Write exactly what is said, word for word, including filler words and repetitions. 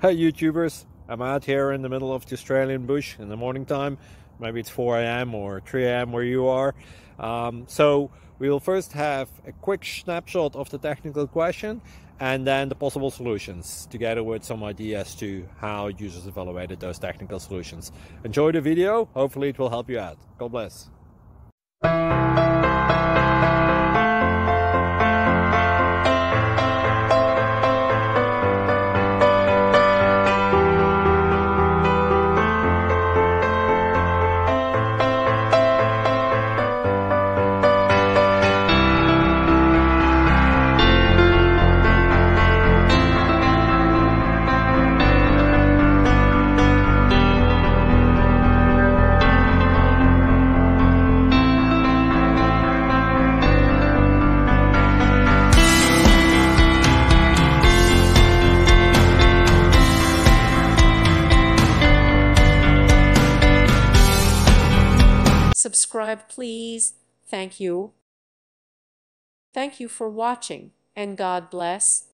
Hey YouTubers, I'm out here in the middle of the Australian bush in the morning time. Maybe it's four A M or three A M where you are. Um, so we will first have a quick snapshot of the technical question and then the possible solutions, together with some ideas to how users evaluated those technical solutions. Enjoy the video, hopefully it will help you out. God bless. Subscribe, please. Thank you. Thank you for watching, and God bless.